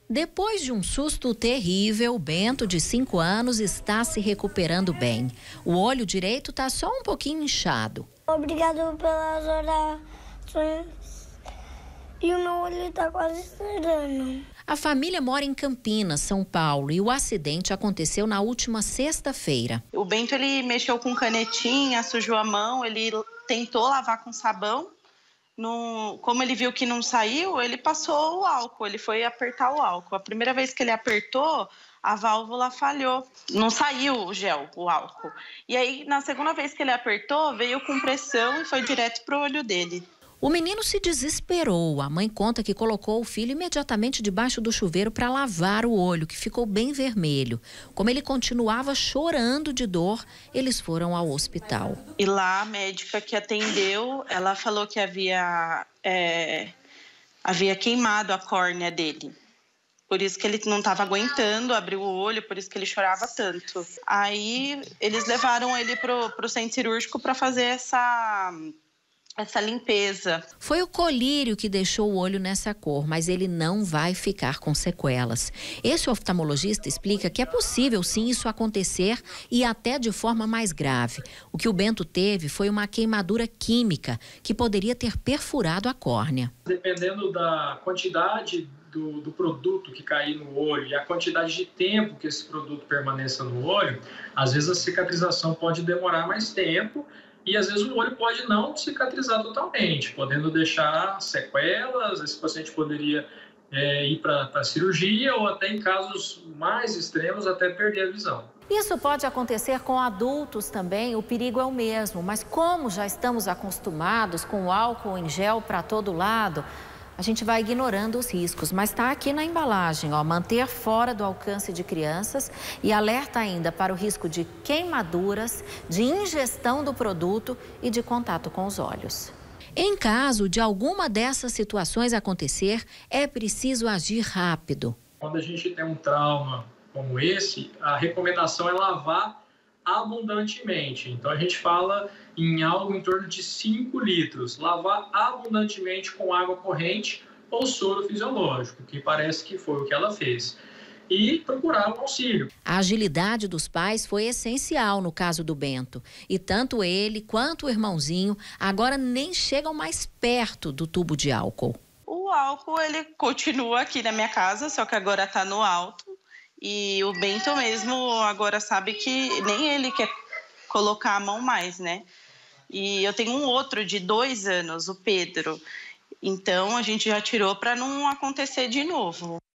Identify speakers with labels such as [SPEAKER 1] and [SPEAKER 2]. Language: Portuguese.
[SPEAKER 1] Depois de um susto terrível, Bento, de 5 anos, está se recuperando bem. O olho direito está só um pouquinho inchado.
[SPEAKER 2] Obrigado pelas orações. E o meu olho está quase estourando.
[SPEAKER 1] A família mora em Campinas, São Paulo, e o acidente aconteceu na última sexta-feira.
[SPEAKER 3] O Bento, ele mexeu com canetinha, sujou a mão, ele tentou lavar com sabão. Como ele viu que não saiu, ele passou o álcool, ele foi apertar o álcool. A primeira vez que ele apertou, a válvula falhou, não saiu o álcool. E aí, na segunda vez que ele apertou, veio com pressão e foi direto pro olho dele.
[SPEAKER 1] O menino se desesperou. A mãe conta que colocou o filho imediatamente debaixo do chuveiro para lavar o olho, que ficou bem vermelho. Como ele continuava chorando de dor, eles foram ao hospital.
[SPEAKER 3] E lá a médica que atendeu, ela falou que havia queimado a córnea dele. Por isso que ele não estava aguentando abrir o olho, por isso que ele chorava tanto. Aí eles levaram ele pro centro cirúrgico para fazer essa limpeza.
[SPEAKER 1] Foi o colírio que deixou o olho nessa cor, mas ele não vai ficar com sequelas. Esse oftalmologista explica que é possível sim isso acontecer e até de forma mais grave. O que o Bento teve foi uma queimadura química que poderia ter perfurado a córnea.
[SPEAKER 4] Dependendo da quantidade do produto que cair no olho e a quantidade de tempo que esse produto permaneça no olho, às vezes a cicatrização pode demorar mais tempo. E às vezes o olho pode não cicatrizar totalmente, podendo deixar sequelas. Esse paciente poderia ir para a cirurgia ou até em casos mais extremos até perder a visão.
[SPEAKER 1] Isso pode acontecer com adultos também, o perigo é o mesmo. Mas como já estamos acostumados com o álcool em gel para todo lado, a gente vai ignorando os riscos, mas está aqui na embalagem, ó, manter fora do alcance de crianças e alerta ainda para o risco de queimaduras, de ingestão do produto e de contato com os olhos. Em caso de alguma dessas situações acontecer, é preciso agir rápido.
[SPEAKER 4] Quando a gente tem um trauma como esse, a recomendação é lavar abundantemente. Então a gente fala em algo em torno de 5 litros. Lavar abundantemente com água corrente ou soro fisiológico, que parece que foi o que ela fez. E procurar um auxílio.
[SPEAKER 1] A agilidade dos pais foi essencial no caso do Bento. E tanto ele quanto o irmãozinho agora nem chegam mais perto do tubo de álcool.
[SPEAKER 3] O álcool, ele continua aqui na minha casa, só que agora está no alto. E o Bento mesmo agora sabe que nem ele quer colocar a mão mais, né? E eu tenho um outro de 2 anos, o Pedro. Então a gente já tirou para não acontecer de novo.